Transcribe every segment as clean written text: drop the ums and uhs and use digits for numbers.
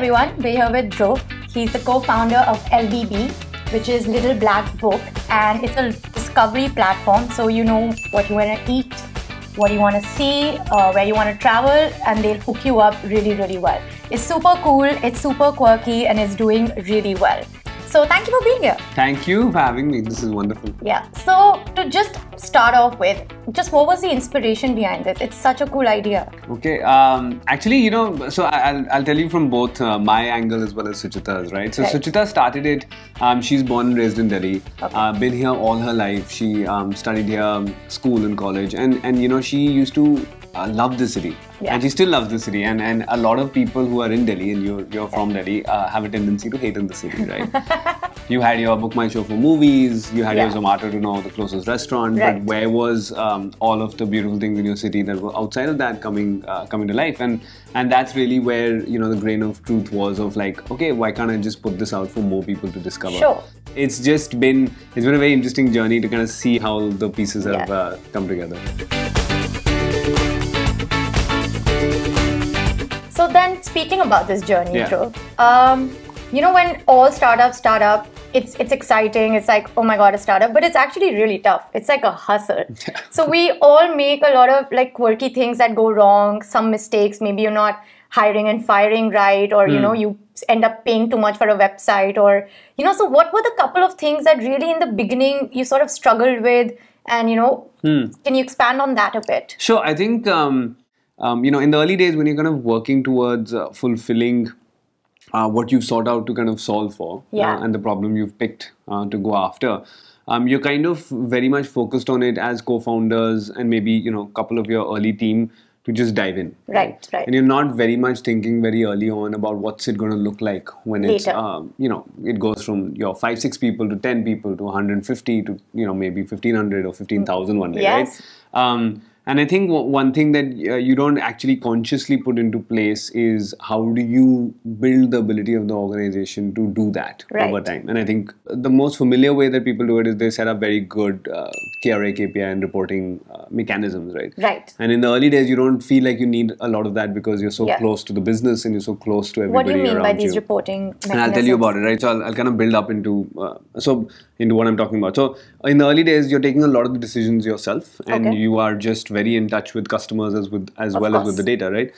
everyone, we're here with Dhruv. He's the co-founder of LBB, which is Little Black Book, and it's a discovery platform. So you know what you want to eat, what you want to see, where you want to travel, and they'll hook you up really, really well. It's super cool, it's super quirky, and it's doing really well. So thank you for being here. Thank you for having me. This is wonderful. Yeah. So to just start off with, just what was the inspiration behind this? It's such a cool idea. Okay. Actually, so I'll tell you from both my angle as well as Suchita's, right? So Suchita started it. She's born and raised in Delhi. Okay. Been here all her life. She studied here, school and college, and she used to love the city. Yeah. And she still loves the city. And a lot of people who are in Delhi, and you're from Delhi, have a tendency to hate in the city, right? You had your Book My Show for movies, you had your Zomato to know the closest restaurant, but where was all of the beautiful things in your city that were outside of that coming to life? And that's really where the grain of truth was of like, okay, why can't I just put this out for more people to discover? Sure. It's been a very interesting journey to kind of see how the pieces have come together. So then, speaking about this journey, Dhruv, when all startups start up, it's exciting. It's like, oh my God, a startup, but it's actually really tough. It's like a hustle. So we all make a lot of like quirky things that go wrong, some mistakes. Maybe you're not hiring and firing right, or you end up paying too much for a website, or So what were the couple of things that really in the beginning you sort of struggled with, and can you expand on that a bit? Sure. I think in the early days when you're kind of working towards fulfilling what you've sought out to kind of solve for and the problem you've picked to go after, you're kind of very much focused on it as co-founders and maybe a couple of your early team to just dive in. Right. And you're not very much thinking very early on about what's it going to look like when later. It's it goes from your 5-6 people to 10 people to 150 to maybe 1,500 or 15,000 one day, right? And I think one thing that you don't actually consciously put into place is how do you build the ability of the organization to do that over time. And I think the most familiar way that people do it is they set up very good KRA KPI and reporting mechanisms, right? Right. And in the early days, you don't feel like you need a lot of that because you're so close to the business and you're so close to everybody around you. What do you mean by these reporting mechanisms? And I'll tell you about it, right? So I'll kind of build up into what I'm talking about. So in the early days, you're taking a lot of the decisions yourself, and you are just very in touch with customers as well as with the data, right?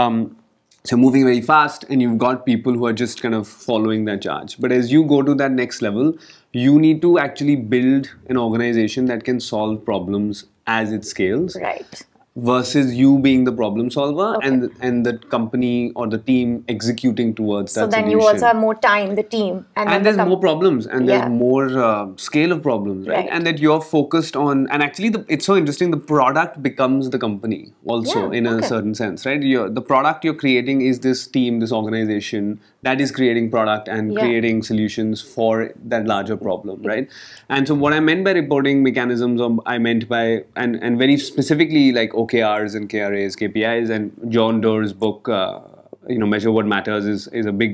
So moving very fast, and you've got people who are just kind of following that charge. But as you go to that next level, you need to actually build an organization that can solve problems as it scales. Right. Versus you being the problem solver and the company or the team executing towards that solution. So then you also have more time, the team. And there's more problems, and there's more scale of problems, right? And that you're focused on, and actually it's so interesting, the product becomes the company also in a certain sense, right? The product you're creating is this team, this organization that is creating product and creating solutions for that larger problem, right? And so what I meant by reporting mechanisms, I meant by, and very specifically like OKRs and KRAs, KPIs, and John Doerr's book, Measure What Matters is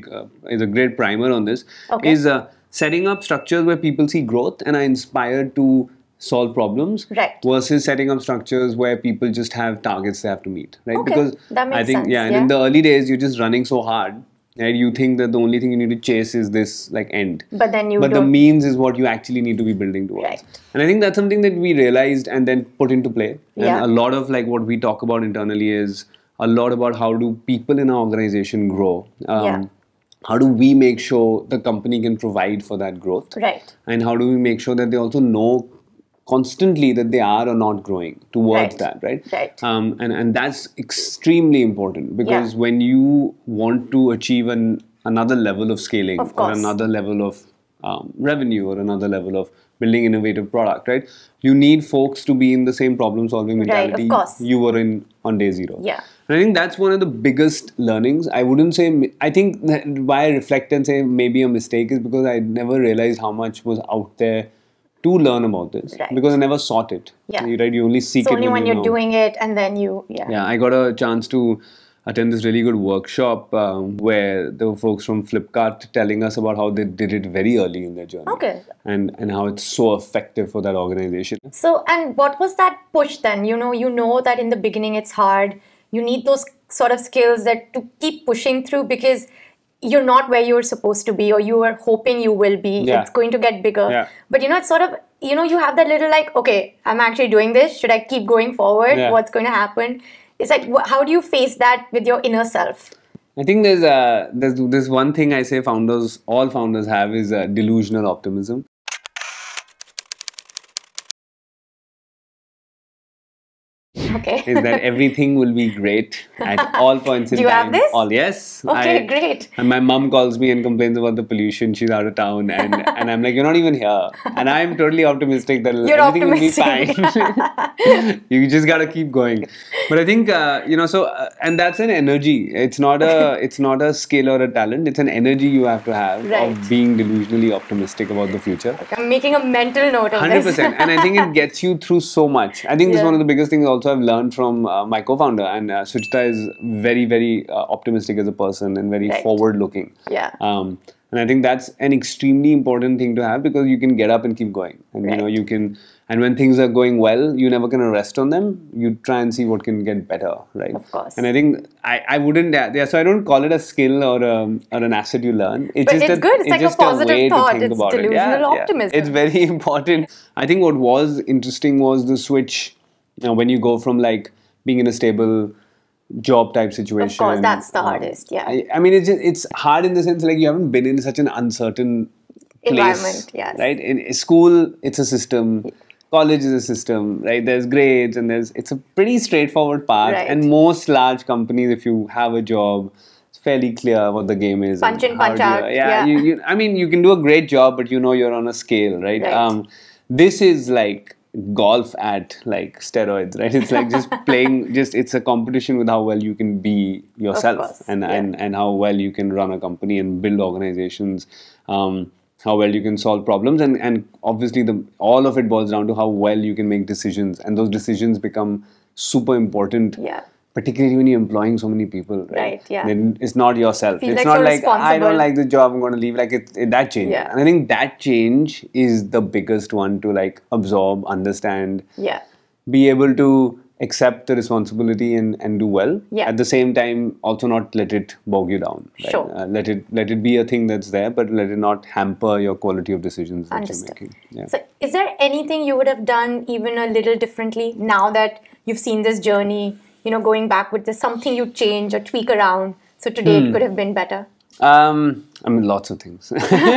a great primer on this, is setting up structures where people see growth and are inspired to solve problems versus setting up structures where people just have targets they have to meet, right? Because that makes I think, sense. And in the early days, you're just running so hard. Right? You think that the only thing you need to chase is this like end. But then the means is what you actually need to be building towards. Right. And I think that's something that we realized and then put into play. And a lot of like what we talk about internally is a lot about how do people in our organization grow. How do we make sure the company can provide for that growth? Right. And how do we make sure that they also know constantly that they are or not growing towards that, right? Right. And that's extremely important because when you want to achieve another level of scaling or another level of revenue or another level of building innovative product, right? You need folks to be in the same problem-solving mentality you were in on day zero. Yeah. And I think that's one of the biggest learnings. I wouldn't say, I think that why I reflect and say maybe a mistake is because I never realized how much was out there to learn about this because I never sought it. Right? You only seek it only when you're doing it, and then you I got a chance to attend this really good workshop where there were folks from Flipkart telling us about how they did it very early in their journey. And how it's so effective for that organization. So, and what was that push then? You know that in the beginning it's hard. You need those sort of skills that to keep pushing through, because you're not where you're supposed to be, or you are hoping you will be. Yeah. It's going to get bigger. Yeah. But it's sort of, you have that little like, okay, I'm actually doing this. Should I keep going forward? Yeah. What's going to happen? It's like, how do you face that with your inner self? I think there's one thing I say all founders have is delusional optimism. Okay. Is that everything will be great at all points in time. Do you have this? Yes. Okay, great. And my mom calls me and complains about the pollution. She's out of town, and I'm like, you're not even here. And I'm totally optimistic that everything will be fine. You just gotta keep going. But I think and that's an energy. It's not a skill or a talent. It's an energy you have to have of being delusionally optimistic about the future. Okay, I'm making a mental note of 100%. this. And I think it gets you through so much. I think this is one of the biggest things also I've learned from my co-founder, and Suchita is very, very optimistic as a person and very forward-looking. Yeah. And I think that's an extremely important thing to have, because you can get up and keep going, and you can. And when things are going well, you never can rest on them. You try and see what can get better, right? Of course. And I think I wouldn't. So I don't call it a skill or an asset you learn. It's but just it's good. It's like a positive thought. It's delusional optimism. It's very important. I think what was interesting was the switch. When you go from like being in a stable job type situation. Of course, that's the hardest. Yeah. I mean, it's hard in the sense like you haven't been in such an uncertain environment. Yes. Right. In school, it's a system. College is a system, right? There's grades, and it's a pretty straightforward path. Right. And most large companies, if you have a job, it's fairly clear what the game is. Punch in, punch out. Yeah. I mean, you can do a great job, but you're on a scale, right? This is like golf at like steroids, right? It's like just playing. It's a competition with how well you can be yourself, and how well you can run a company and build organizations. How well you can solve problems, and obviously all of it boils down to how well you can make decisions, and those decisions become super important. Yeah. Particularly when you're employing so many people, right? Right. Yeah. Then it's not yourself. Feel it's like not so like I don't like the job, I'm going to leave. Like that change. Yeah. And I think that change is the biggest one to like absorb, understand. Yeah. Be able to accept the responsibility and do well. Yeah. At the same time, also not let it bog you down. Right? Sure. Let it be a thing that's there, but let it not hamper your quality of decisions that Understood. you're making. Yeah. So, is there anything you would have done even a little differently now that you've seen this journey? Going back, with this something you change or tweak around, so today it could have been better? I mean, lots of things.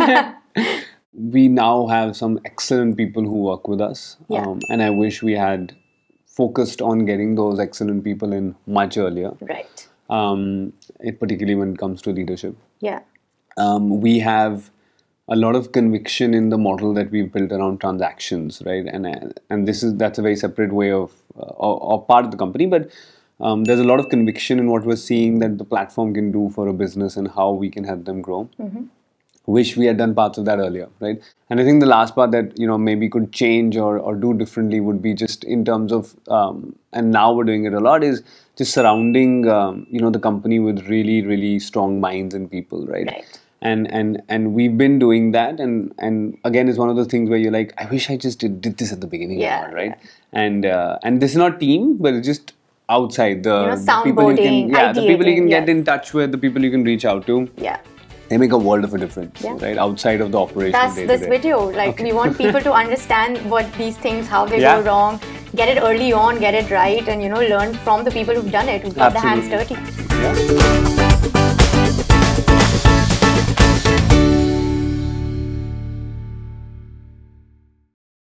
We now have some excellent people who work with us. Yeah. And I wish we had focused on getting those excellent people in much earlier. Right. Particularly when it comes to leadership. Yeah. We have a lot of conviction in the model that we've built around transactions, right? And that's a very separate way of or part of the company, but there's a lot of conviction in what we're seeing that the platform can do for a business and how we can help them grow. Mm-hmm. Wish we had done parts of that earlier, right? And I think the last part that maybe could change or do differently would be just in terms of and now we're doing it a lot, is just surrounding the company with really, really strong minds and people, right? Right. And we've been doing that, and again, it's one of those things where you're like, I wish I just did this at the beginning, right? Yeah. And this is not team, but it's just outside the people you can, the people you can get in touch with, the people you can reach out to. Yeah. They make a world of a difference, right? Outside of the operation. That's this video. Like, we want people to understand what these things, how they go wrong, get it early on, get it right, and learn from the people who've done it, who've got the hands dirty. Yeah.